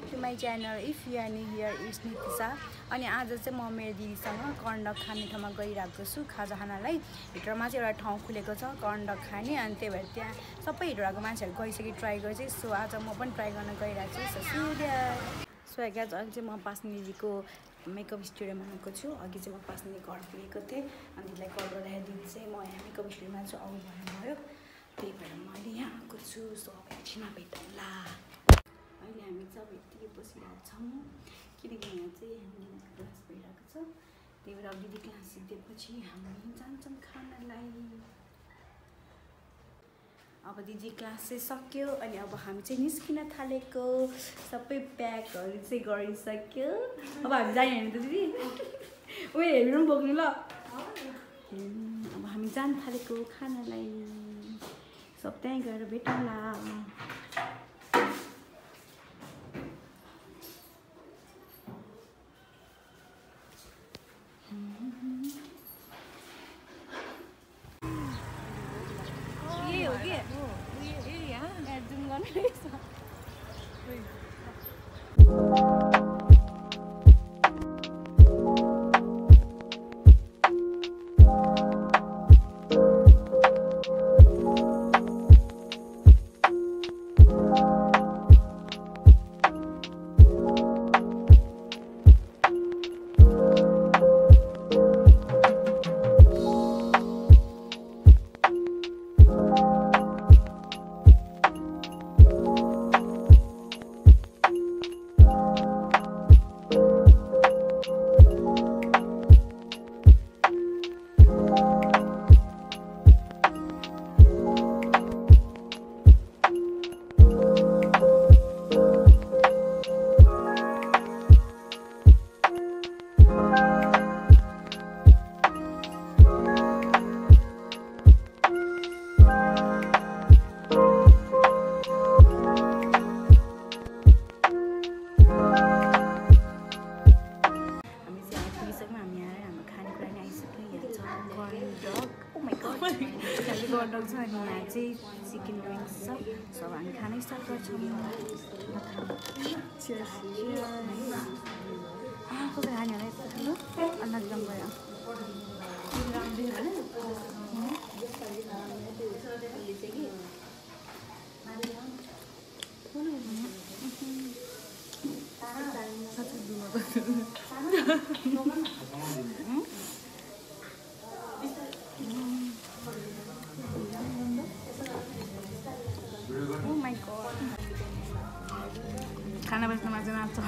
to my channel. If you are new here, it's Nitisa. अनि आज चाहिँ म मेरो दिदीसँग कर्नडक खाने ठाउँमा गइरहेको छु खाजा खानालाई। भित्रमा चाहिँ एउटा ठाउँ खुलेको छ कर्नडक खाने अनि त्यही भएर त्यहाँ सबै हिटोराको मान्छेहरु गइसकि ट्राई गर्छ। सो आज म पनि ट्राई गर्न गइरहेको छु। सो गाइस अहिले चाहिँ म पास्ने दिदीको मेकअप स्टुडियोमा आएको छु। अघि चाहिँ म पास्ने घर पुगेको थिएँ अनि दिदीलाई कल गर्दा दिदी चाहिँ म यहाँ मेकअप स्टुडियोमा छु आउनु भन्नुभयो। त्यही भएर म अहिले यहाँ आएको छु। सो अब एकछिनमा भेटौँला। अहिले हामी सब यतिकै बसिरहेको छौँ किनकि यहाँ चाहिँ हाम्रो क्लास भइरहेको छ। त्यही भएर अब दिदी क्लास सिक्देपछि हामी जान्छौँ खानालाई। अब दिदी क्लास चाहिँ सक्यो अनि अब हामी चाहिँ निस्किन थालेको। सबै प्याकहरू चाहिँ गरिसक्यो। अब हामी जाने होइन त दिदी? उयो हेर्नु पनि बोक्नु ल। अब हामी जान थालेको खानालाई। सब त्यहीँ गएर भेटौँला। कर्नडक छ अनि यहाँ चाहिँ चिकन विङ्स छ। सो अब हामी खानै स्टार्ट गर्छौँ। कसरी खाने होला यस्तो ठुलो अन्दाज एकदम गयो। खाना बस्नमा चाहिँ नाच्छ।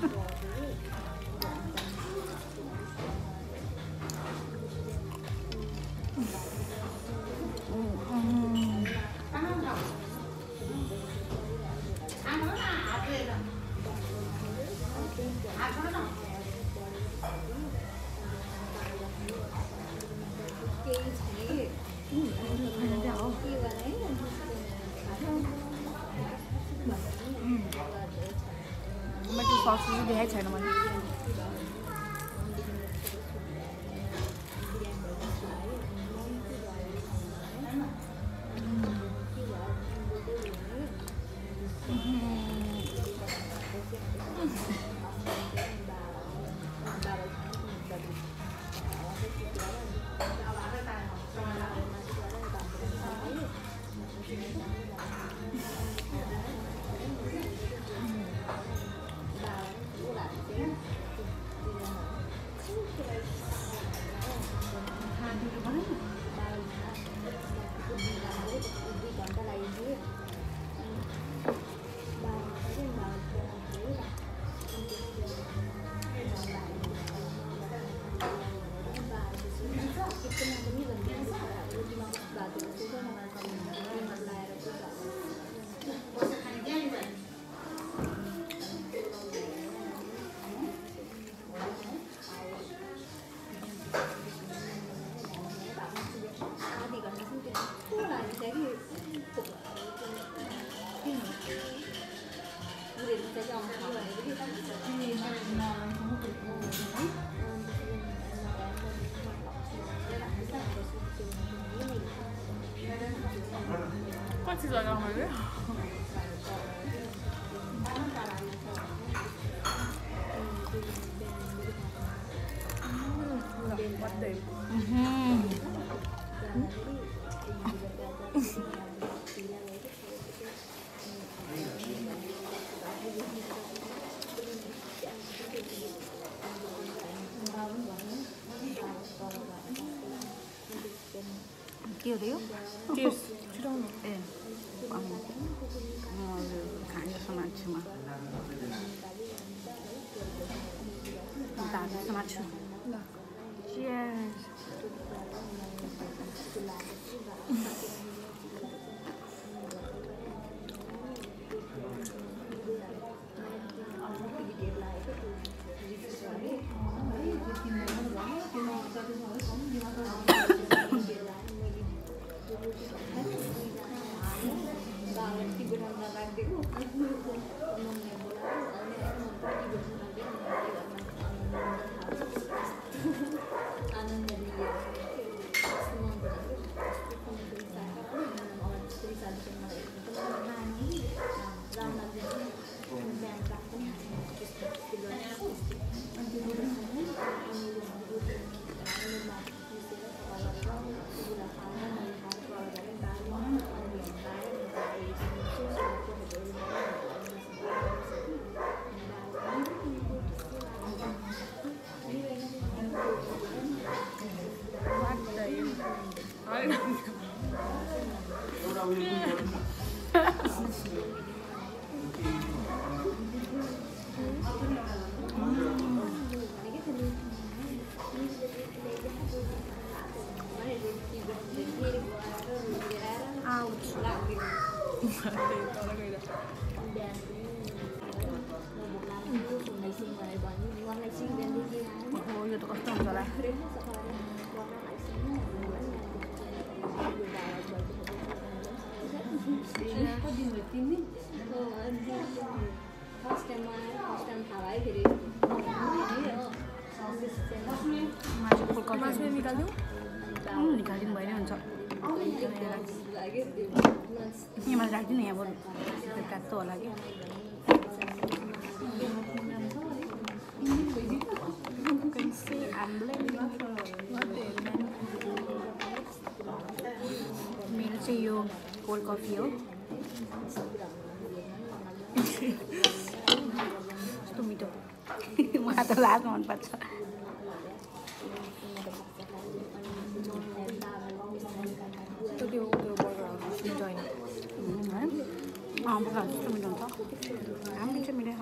सस चाहिँ देखाएको छैन मैले। Quantos olhos, के हो त यो टेस्ट छिटाउनु ए खाने जस्तो मान्छेमा दाजु जस्तो मान्छु यो त कस्तो हुन्छ होला निकालिदिनु भएन हुन्छ यहाँमा राखिदिनु यहाँ काट्दो होला कि मेरो चाहिँ यो कोल्ड कफी हो कस्तो मिठो मलाई त लाज मनपर्छ कस्तो मिठो हुन्छ राम्रो चाहिँ मिठो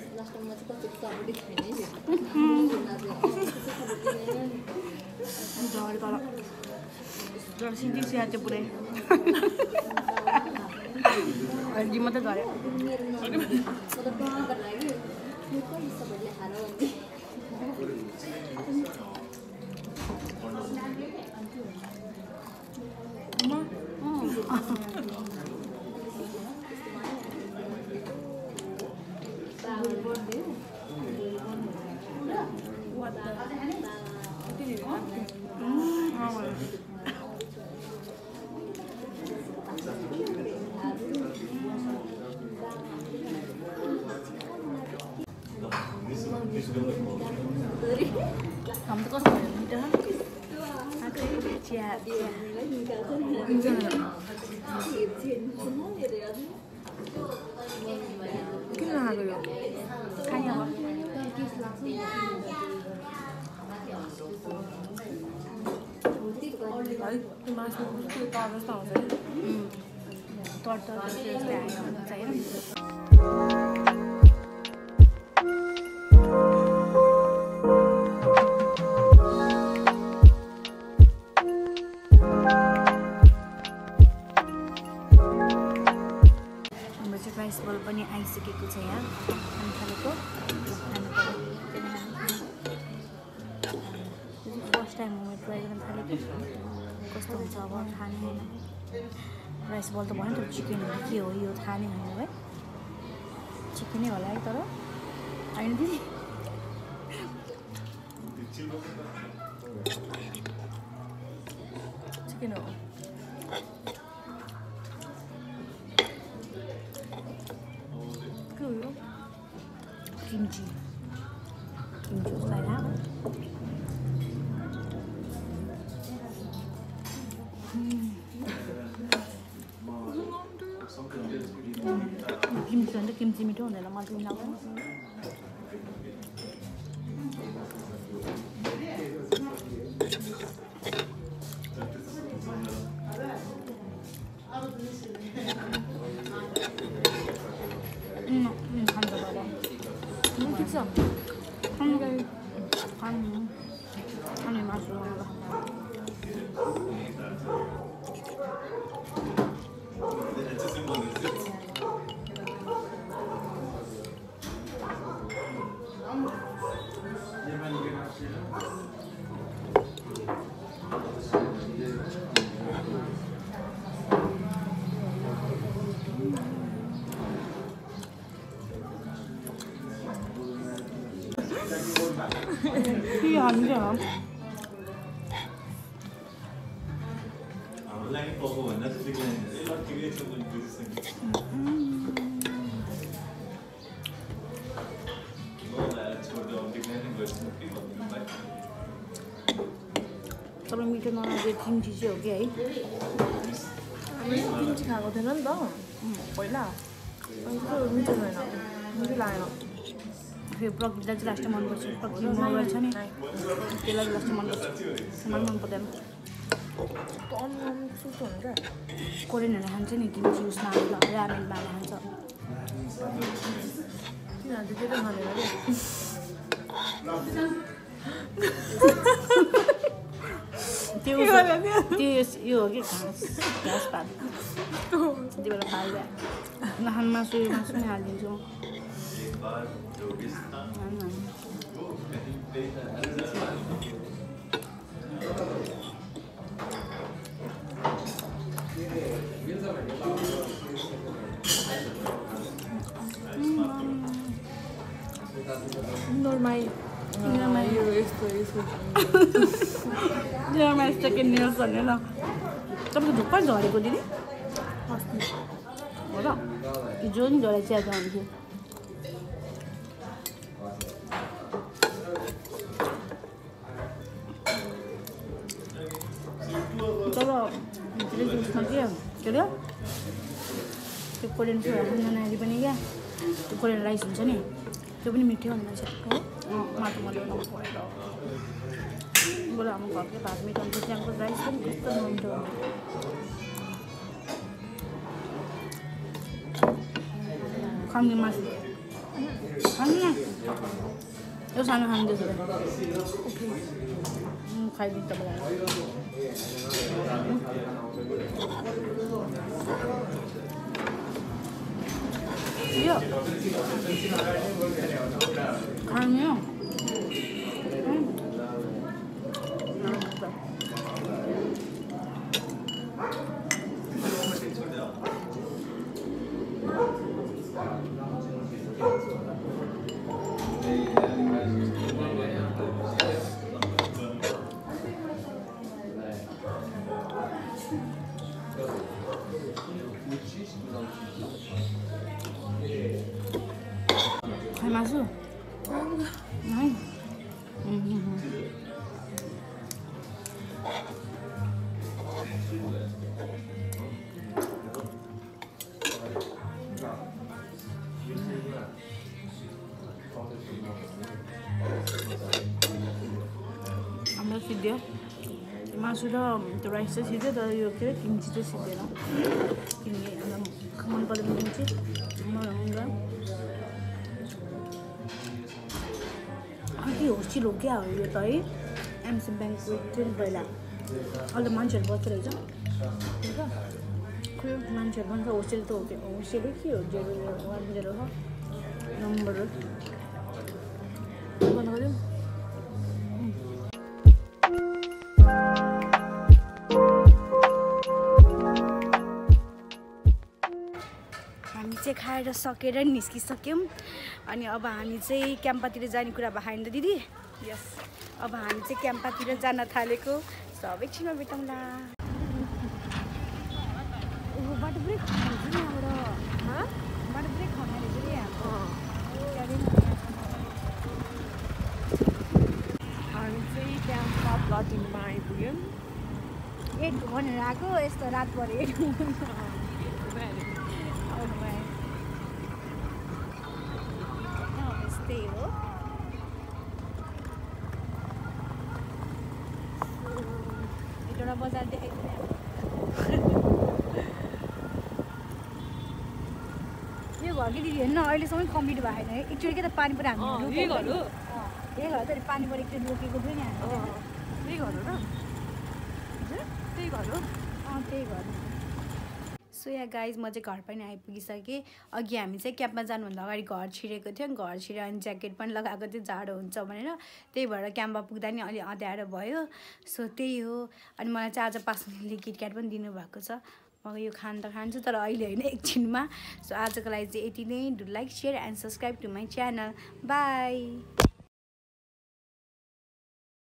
झर तर सिन्टिक्स याद चाहिँ पुरै जी मात्रै झऱ्यो Kamu tuh kok sama gitu kan? Gimana dulu? Kayaknya apa? Masuk ke kamar tahu saya. Torta terus saya. राइस बल पनि आइसकेको छ यहाँ खान थालेको फर्स्ट टाइम म ट्राई गर्न थालेको कस्तो हुन्छ अब खाने होइन राइस बल त भन्यो त चिकन हो के हो यो थाहा नै होइन है चिकनै होला है तर होइन दिदी चिकन हो kimchi like that. Kimchi and kimchi meat on the machine. ठिक छ अनि मासु Iya, enggak. Kalau मिठो नलागे किमची चाहिँ हो कि है हामीले किमची खाएको थिएन नि त पहिला अनि त्यो मिठो भएन मिठो लागेन फेरि प्रकृतिलाई चाहिँ लास्टमा मनपर्छ प्रकृति मगर छ नि त्यसलाई लास्टमा मनपर्छ मलाई मन पर्दैन सुस्तो हुन्छ क्या कोरियनहरू खान्छ नि किमची उसमा रामेनमा खान्छ तिनीहरू चाहिँ त्यो खाँदैन त्यो यो हो कि घाँस पात त्यति बेला फाल्दा नखान मासु नै हालिदिन्छु नर्माई यो यस्तो सेकेन्ड नेल्स भन्ने ल तपाईँको धुप्पै झरेको दिदी हो र हिजो नि झरे च्याता हुन्थ्यो तर उसमा के अरे त्यो कोरियन फुडहरू नानी पनि क्या त्यो कोरियन राइस हुन्छ नि त्यो पनि मिठो हुने मान्छे माटो मजाले परेर बरु हाम्रो घरकै भात मिठो हुन्छ त्यहाँको राइस पनि कस्तो मिठो खाने मासु खानु न यो सानो खानु त्यसो भए खाइदिनु तपाईँलाई यो खाने हो खाइ मासु है हाम्रो सिद्धियो मासु र त्यो राइस चाहिँ सिध्यो तर यो के अरे किमची चाहिँ सिध्दैन किनकि हामीलाई मन परेको किमची हुन्छ के होस्टिल हो क्या हो यो त है एमसी ब्याङ्कको थियो नि पहिला अहिले मान्छेहरू बस्दो रहेछ ठिक खोइ मान्छेहरू भन्छ होस्टेल त हो कि होस्टेलै के हो 010 हो नम्बर बन्द गर्यो हामी चाहिँ खाएर सकेर निस्किसक्यौँ अनि अब हामी चाहिँ क्याम्पातिर जाने कुरा भयो नि त दिदी यस अब हामी चाहिँ क्याम्पातिर जान थालेको सब एकछिनमा भेटौँला बाटो ब्रेक खान्छ नि यहाँबाट बाटो ब्रेक खाना रहेछ नि हामी चाहिँ क्याम्पमा प्लटिङमा आइपुग्यौँ 8 भनेर आएको यस्तो रातभरि 8 त्यही हो एउटा बजार देखाइदिने यो घर कि दिदी हेर्नु अहिलेसम्म कम्प्लिट भएको छैन एकचोटि के त पानी पऱ्यो हामी यही घर हो यही घर त पानी पऱ्यो एकचोटि रोकेको थियो नि हामी यही घर हो र हजुर त्यही घर हो त्यही घर सो या गाइज म चाहिँ घर पनि आइपुगिसकेँ अघि हामी चाहिँ क्याबमा जानुभन्दा अगाडि घर छिरेको थियो घर छिरेर अनि ज्याकेट पनि लगाएको थियो जाडो हुन्छ भनेर त्यही भएर क्याम्पमा पुग्दा नि अलि अँध्यारो भयो सो त्यही हो अनि मलाई चाहिँ आज पास्नेले किटक्याट पनि दिनुभएको छ म यो खान त खान्छु तर अहिले होइन एकछिनमा सो आजको लागि चाहिँ यति नै do like share and subscribe to my channel by